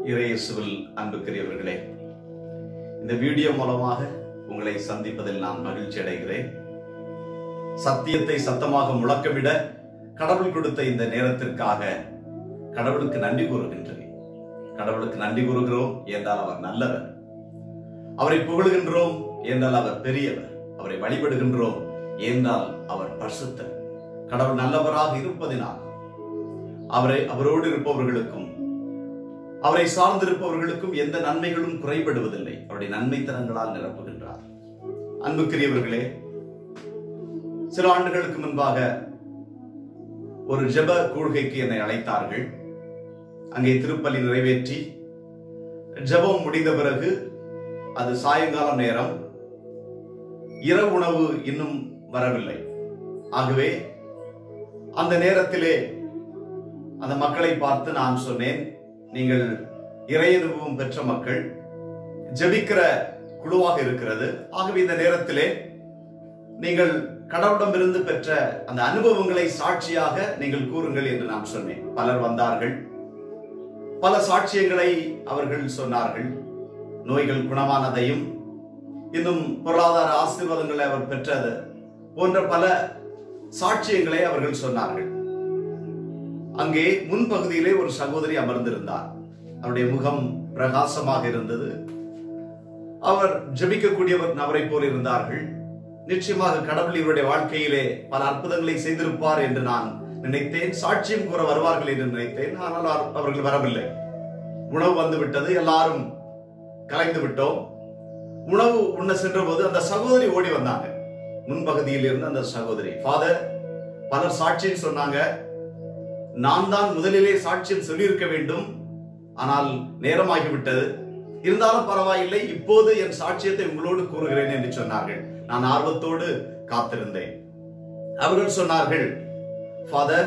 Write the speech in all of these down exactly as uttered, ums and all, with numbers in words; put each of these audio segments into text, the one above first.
இறையேசுவில் அன்புக்குரியவர்களே, இந்த வீடியோ மூலமாக உங்களை சந்திப்பதில் நான் மகிழ்ச்சி அடைகிறேன். சத்தியத்தை சத்தமாக முழக்கமிட கடவுள் கொடுத்த இந்த நேரத்திற்காக கடவுளுக்கு நன்றி கூறுகின்றேன். கடவுளுக்கு நன்றி கூறுகிறோம் என்றால் அவர் நல்லவர், அவரை புகழுகின்றோம் என்றால் அவர் பெரியவர், அவரை வழிபடுகின்றோம் என்றால் அவர் பரிசுத்தர். கடவுள் நல்லவராக இருப்பதினால் அவரை அவரோடு இருப்பவர்களுக்கும் அவரை சார்ந்திருப்பவர்களுக்கும் எந்த நன்மைகளும் குறைபடுவதில்லை. அவருடைய நன்மைத்தனங்களால் நிரப்புகின்றார். அன்புக்குரியவர்களே, சில ஆண்டுகளுக்கு முன்பாக ஒரு ஜெப கூழ்கைக்கு என்னை அழைத்தார்கள். அங்கே திருப்பலி நிறைவேற்றி ஜெபம் முடிந்த பிறகு அது சாயங்காலம் நேரம், இரவு உணவு இன்னும் வரவில்லை. ஆகவே அந்த நேரத்திலே அந்த மக்களை பார்த்து நான் சொன்னேன், நீங்கள் இறையனுபவம் பெற்ற மக்கள், ஜெபிக்கிற குழுவாக இருக்கிறது. ஆகவே இந்த நேரத்திலே நீங்கள் கடவுளிடமிருந்து பெற்ற அந்த அனுபவங்களை சாட்சியாக நீங்கள் கூறுங்கள் என்று நான் சொன்னேன். பலர் வந்தார்கள், பல சாட்சியங்களை அவர்கள் சொன்னார்கள். நோய்கள் குணமானதையும் இன்னும் பொருளாதார ஆசீர்வாதங்களை அவர் பெற்றது போன்ற பல சாட்சியங்களை அவர்கள் சொன்னார்கள். அங்கே முன்பகுதியிலே ஒரு சகோதரி அமர்ந்திருந்தார். அவருடைய முகம் பிரகாசமாக இருந்தது. அவர் ஜெபிக்கக்கூடியவர் நபரை போல் இருந்தார்கள். நிச்சயமாக கடவுள் இவருடைய வாழ்க்கையிலே பல அற்புதங்களை செய்திருப்பார் என்று நான் நினைத்தேன். சாட்சியம் கூற வருவார்கள் என்று நினைத்தேன். ஆனால் அவர்கள் வரவில்லை. உணவு வந்து விட்டது, எல்லாரும் கலைந்து விட்டோம். உணவு உண்ண சென்ற போது அந்த சகோதரி ஓடி வந்தாங்க. முன்பகுதியில் இருந்த அந்த சகோதரி, ஃபாதர், பலர் சாட்சியம் சொன்னாங்க, நான் தான் முதலிலே சாட்சியம் சொல்லியிருக்க வேண்டும், ஆனால் நேரமாகிவிட்டது. இருந்தாலும் பரவாயில்லை, இப்போது என் சாட்சியத்தை உங்களோடு கூறுகிறேன் என்று சொன்னார்கள். நான் ஆர்வத்தோடு காத்திருந்தேன். அவர்கள் சொன்னார்கள், ஃபாதர்,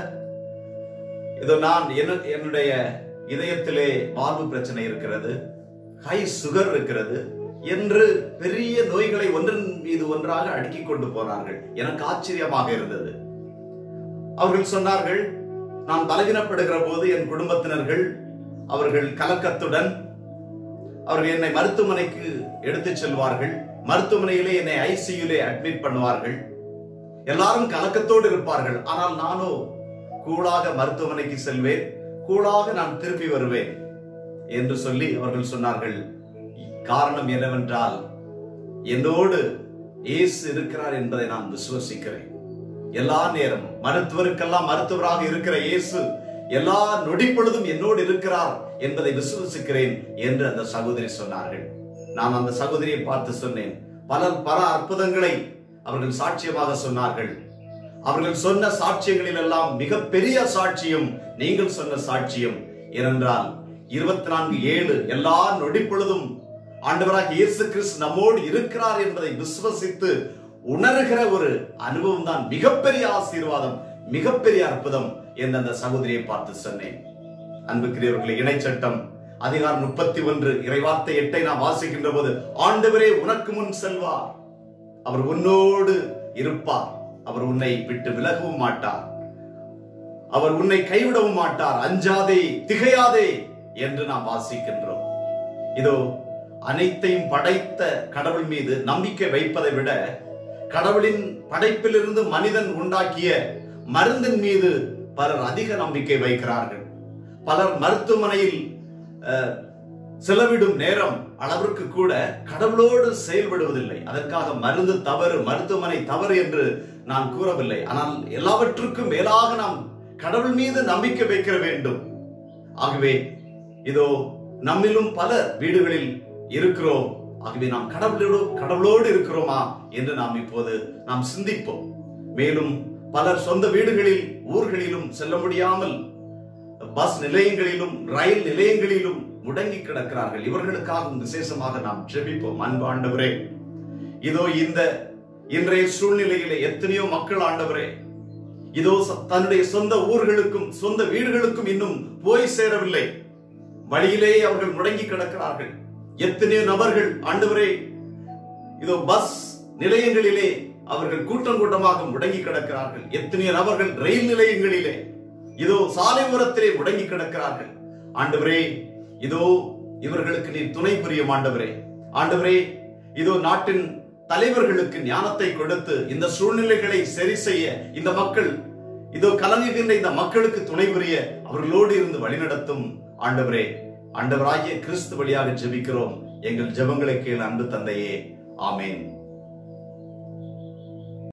இதோ நான் என்னுடைய இதயத்திலே வாழ்வு பிரச்சனை இருக்கிறது, ஹை சுகர் இருக்கிறது என்று பெரிய நோய்களை ஒன்றன் மீது ஒன்றாக அடுக்கிக் கொண்டு போனார்கள். எனக்கு ஆச்சரியமாக இருந்தது. அவர்கள் சொன்னார்கள், நான் பலவீனப்படுகிற போது என் குடும்பத்தினர்கள் அவர்கள் கலக்கத்துடன் அவர்கள் என்னை மருத்துவமனைக்கு எடுத்துச் செல்வார்கள். மருத்துவமனையிலே என்னை ஐசியூலே அட்மிட் பண்ணுவார்கள். எல்லாரும் கலக்கத்தோடு இருப்பார்கள். ஆனால் நானோ கூலாக மருத்துவமனைக்கு செல்வேன், கூலாக நான் திரும்பி வருவேன் என்று சொல்லி அவர்கள் சொன்னார்கள். காரணம் என்னவென்றால், என்னோடு இயேசு இருக்கிறார் என்பதை நான் விசுவசிக்கிறேன். எல்லா நேரமும் மருத்துவருக்கெல்லாம் மருத்துவராக இருக்கிற இயேசு எல்லா நொடி பொழுதும் என்னோடு இருக்கிறார் என்பதை விசுவசிக்கிறேன் என்று அந்த சகோதரி சொன்னார்கள். நான் அந்த சகோதரியை பார்த்து சொன்னேன், பலர் பல அற்புதங்களை அவர்கள் சாட்சியமாக சொன்னார்கள். அவர்கள் சொன்ன சாட்சியங்களில் எல்லாம் மிக பெரிய சாட்சியம் நீங்கள் சொன்ன சாட்சியம். ஏனென்றால் இருபத்தி நான்கு ஏழு எல்லா நொடி பொழுதும் ஆண்டவராக இயேசு கிறிஸ்து நம்மோடு இருக்கிறார் என்பதை விசுவசித்து உணர்கிற ஒரு அனுபவம் தான் மிகப்பெரிய ஆசீர்வாதம், மிகப்பெரிய அற்புதம் என்று அந்த சகோதரியை பார்த்து சொன்னேன். அன்புக்குரியவர்களே, இணைச்சட்டம் அதிகாரம் முப்பத்தி ஒன்று இறைவார்த்தை எட்டை நாம் வாசிக்கின்ற போது, ஆண்டவரே உனக்கு முன் செல்வார், அவர் உன்னோடு இருப்பார், அவர் உன்னை விட்டு விலகவும் மாட்டார், அவர் உன்னை கைவிடவும் மாட்டார், அஞ்சாதே திகையாதே என்று நாம் வாசிக்கின்றோம். இதோ அனைத்தையும் படைத்த கடவுள் மீது நம்பிக்கை வைப்பதை விட கடவுளின் படைப்பிலிருந்து மனிதன் உண்டாக்கிய மருந்தின் மீது பலர் அதிக நம்பிக்கை வைக்கிறார்கள். பலர் மருத்துவமனையில் செலவிடும் நேரம் அளவிற்கு கூட கடவுளோடு செயல்படுவதில்லை. அதற்காக மருந்து தவறு, மருத்துவமனை தவறு என்று நான் கூறவில்லை. ஆனால் எல்லாவற்றுக்கும் மேலாக நாம் கடவுள் மீது நம்பிக்கை வைக்க வேண்டும். ஆகவே இதோ நம்மிலும் பல வீடுகளில் இருக்கிறோம். ஆகவே நாம் கடவுளோடு கடவுளோடு இருக்கிறோமா என்று நாம் இப்போது நாம் சிந்திப்போம். மேலும் பலர் சொந்த வீடுகளில் ஊர்களிலும் செல்ல முடியாமல் பஸ் நிலையங்களிலும் ரயில் நிலையங்களிலும் முடங்கி கிடக்கிறார்கள். இவர்களுக்காக விசேஷமாக நாம் ஜெபிப்போம். அன்பு ஆண்டவரே, இதோ இந்த இன்றைய சூழ்நிலையிலே எத்தனையோ மக்கள் ஆண்டவரே, இதோ தன்னுடைய சொந்த ஊர்களுக்கும் சொந்த வீடுகளுக்கும் இன்னும் போய் சேரவில்லை. வழியிலே அவர்கள் முடங்கி கிடக்கிறார்கள். எத்தனையோ நபர்கள் ஆண்டவரே, இதோ பஸ் நிலையங்களிலே அவர்கள் கூட்டம் கூட்டமாக முடங்கி கிடக்கிறார்கள். எத்தனையோ நபர்கள் ரயில் நிலையங்களிலே இதோ சாலை ஓரத்திலே முடங்கி கிடக்கிறார்கள். ஆண்டவரே, இதோ இவர்களுக்கு நீர் துணை புரியும் ஆண்டவரே. ஆண்டவரே, இதோ நாட்டின் தலைவர்களுக்கு ஞானத்தை கொடுத்து இந்த சூழ்நிலைகளை சரி செய்ய இந்த மக்கள் இதோ கலங்குகின்ற இந்த மக்களுக்கு துணை புரிய அவர்களோடு இருந்து வழிநடத்தும் ஆண்டவரே. ஆண்டவராகிய கிறிஸ்து வழியாக ஜெபிக்கிறோம். எங்கள் ஜெபங்களை கேள் அன்பு தந்தையே. ஆமேன்.